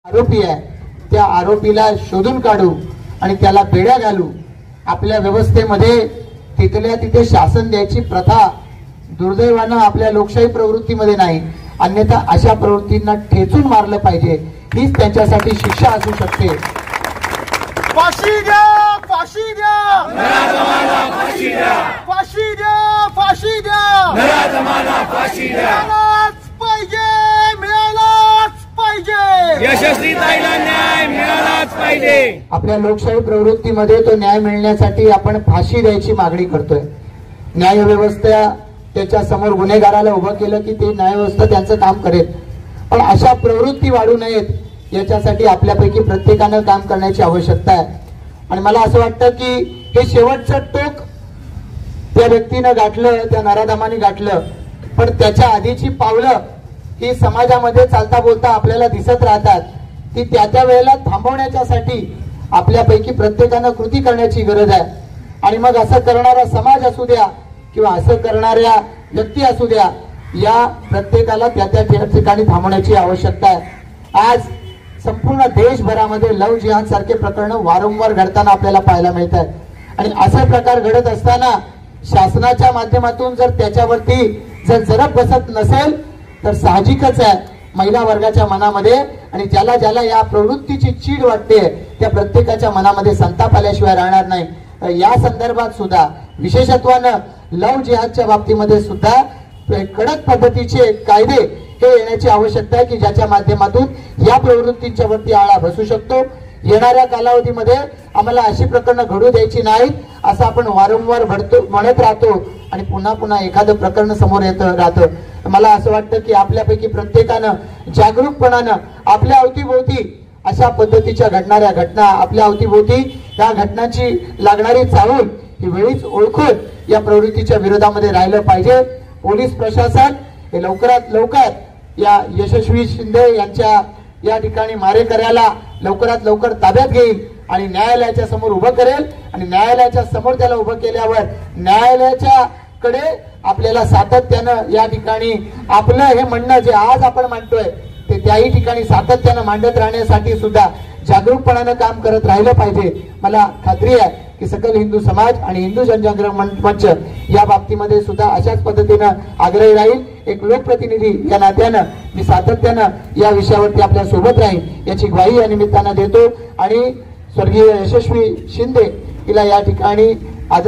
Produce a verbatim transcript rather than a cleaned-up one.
आरोपी आहे त्या आरोपीला शोधून काढू आणि त्याला बेड्या घालू। आपल्या व्यवस्थेमध्ये तिथल्या तिथे शासन द्यायची प्रथा दुर्दैवाने आपल्या लोकशाही प्रवृत्तीमध्ये नाही, अन्यथा अशा प्रवृत्तींना ठेचून मारलं पाहिजे, हीच त्यांच्यासाठी शिक्षा असू शकते। फाशी द्या, फाशी द्या, नराधमांना फाशी द्या, फाशी द्या, फाशी द्या, नराधमांना फाशी द्या, मिळालाच पाहिजे, मिळालाच पाहिजे, यशस्वी ताईला न्याय मिळालाच पाहिजे। आपल्या लोकशाही प्रवृत्तीमध्ये तो न्याय मिळण्यासाठी आपण फाशी द्यायची मागणी करतोय। न्याय व्यवस्था त्याच्या समोर गुन्हेगाराला उभं केलं की ते न्याय व्यवस्था त्यांचं काम करेल, पण अशा प्रवृत्ती वाढू नयेत याच्यासाठी आपल्यापैकी प्रत्येकानं काम करण्याची आवश्यकता आहे। आणि मला असं वाटतं की हे शेवटचं टोक त्या व्यक्तीनं गाठलं, त्या नराधमाने गाठलं, पण त्याच्या आधीची पावलं ही समाजामध्ये चालता बोलता आपल्याला दिसत राहतात, ती त्या त्या वेळेला थांबवण्याच्यासाठी आपल्यापैकी प्रत्येकानं कृती करण्याची गरज आहे। आणि मग असं करणारा समाज असू द्या किंवा असं करणाऱ्या व्यक्ती असू द्या, या प्रत्येकाला त्या त्या ठिकाणी थांबवण्याची आवश्यकता आहे। आज संपूर्ण देशभरामध्ये लव जिहाद सारखे प्रकरण वारंवार घडताना आपल्याला पाहायला मिळत आहेत आणि असे प्रकार घडत असताना शासनाच्या माध्यमातून जर त्याच्यावरती जर जरब बसत नसेल तर साहजिकच आहे महिला वर्गाच्या मनामध्ये आणि ज्याला ज्याला या प्रवृत्तीची चीड वाटते त्या प्रत्येकाच्या मनामध्ये संताप आल्याशिवाय राहणार नाही। तर या संदर्भात सुद्धा विशेषत्वानं लव जिहादच्या बाबतीमध्ये सुद्धा कडक पद्धतीचे कायदे हे येण्याची आवश्यकता आहे की ज्याच्या माध्यमातून या प्रवृत्तींच्या वरती आळा बसू शकतो। येणाऱ्या कालावधीमध्ये आम्हाला अशी प्रकरणं घडू द्यायची नाहीत असं आपण वारंवार भरतो म्हणत राहतो आणि पुन्हा पुन्हा एखादं प्रकरण समोर येत राहतं। मला असं वाटतं की आपल्यापैकी प्रत्येकानं जागरूकपणानं आपल्या अवतीभोवती अशा पद्धतीच्या घडणाऱ्या घटना, आपल्या अवतीभोवती या घटनांची लागणारी चाहूल ही वेळीच ओळखून या प्रवृत्तीच्या विरोधामध्ये राहिलं पाहिजे। पोलीस प्रशासन हे लवकरात लवकर या यशस्वी शिंदे यांच्या या ठिकाणी मारेकऱ्याला लवकरात लवकर ताब्यात घेईल आणि न्यायालयाच्या समोर उभं करेल आणि न्यायालयाच्या समोर त्याला उभं केल्यावर न्यायालयाच्या कडे आपल्याला सातत्यानं या ठिकाणी आपलं हे म्हणणं जे आज आपण मांडतोय ते त्याही ठिकाणी सातत्यानं मांडत राहण्यासाठी सुद्धा जागरूकपणानं काम करत राहिलं पाहिजे। मला खात्री आहे की सकल हिंदू समाज आणि हिंदू जनजागरण मंच या बाबतीमध्ये सुद्धा अशाच पद्धतीनं आग्रही राहील। एक लोकप्रतिनिधी या नात्यानं मी सातत्यानं या विषयावरती आपल्या सोबत राहील याची ग्वाही या निमित्तानं देतो आणि स्वर्गीय यशस्वी शिंदे हिला या ठिकाणी